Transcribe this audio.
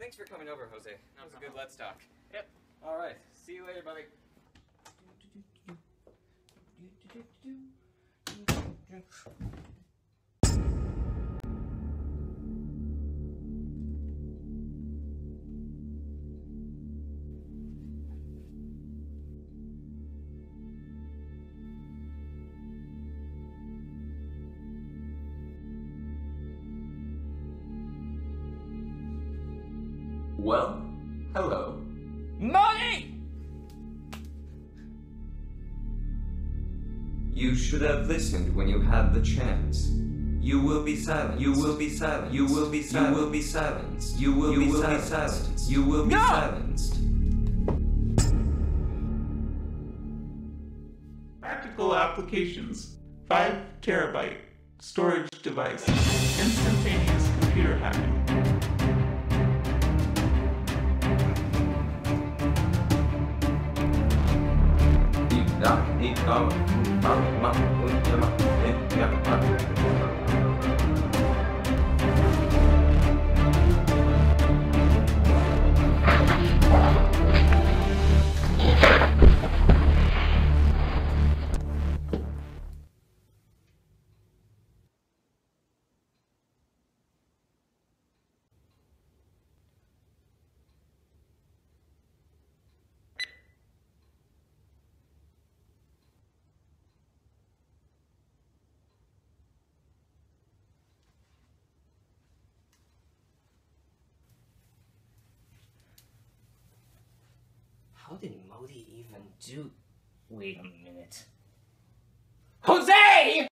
thanks for coming over, Jose. That was a good let's talk. Yep. All right. See you later, buddy. Well, hello. Moti! You should have listened when you had the chance. You will be silent. You will be silent. You will be silent. You will be silenced. You will be silenced. You will be silenced. Practical applications. 5 terabyte storage device. Instantaneous computer hacking. How did Moti even do... Wait a minute. Jose!